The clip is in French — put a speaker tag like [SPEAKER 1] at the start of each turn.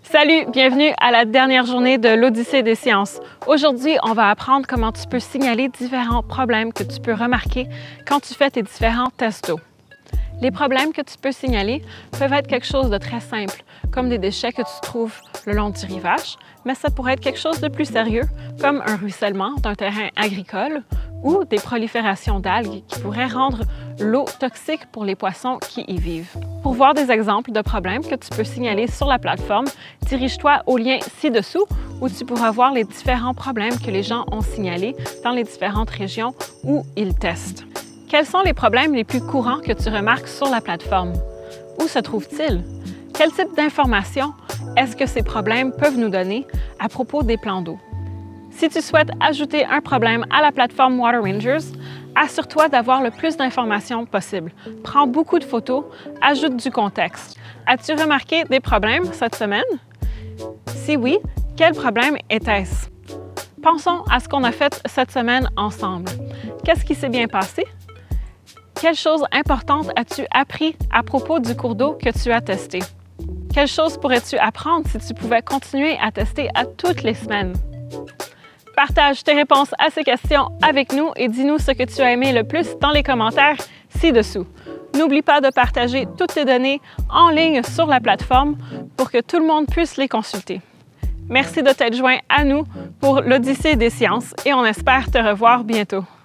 [SPEAKER 1] Salut, bienvenue à la dernière journée de l'Odyssée des sciences. Aujourd'hui, on va apprendre comment tu peux signaler différents problèmes que tu peux remarquer quand tu fais tes différents tests d'eau. Les problèmes que tu peux signaler peuvent être quelque chose de très simple, comme des déchets que tu trouves le long du rivage, mais ça pourrait être quelque chose de plus sérieux, comme un ruissellement d'un terrain agricole ou des proliférations d'algues qui pourraient rendre l'eau toxique pour les poissons qui y vivent. Pour voir des exemples de problèmes que tu peux signaler sur la plateforme, dirige-toi au lien ci-dessous où tu pourras voir les différents problèmes que les gens ont signalés dans les différentes régions où ils testent. Quels sont les problèmes les plus courants que tu remarques sur la plateforme? Où se trouvent-ils? Quel type d'informations est-ce que ces problèmes peuvent nous donner à propos des plans d'eau? Si tu souhaites ajouter un problème à la plateforme Water Rangers, assure-toi d'avoir le plus d'informations possible. Prends beaucoup de photos, ajoute du contexte. As-tu remarqué des problèmes cette semaine? Si oui, quel problème était-ce? Pensons à ce qu'on a fait cette semaine ensemble. Qu'est-ce qui s'est bien passé? Quelle chose importante as-tu appris à propos du cours d'eau que tu as testé? Quelle chose pourrais-tu apprendre si tu pouvais continuer à tester à toutes les semaines? Partage tes réponses à ces questions avec nous et dis-nous ce que tu as aimé le plus dans les commentaires ci-dessous. N'oublie pas de partager toutes tes données en ligne sur la plateforme pour que tout le monde puisse les consulter. Merci de t'être joint à nous pour l'Odyssée des sciences et on espère te revoir bientôt.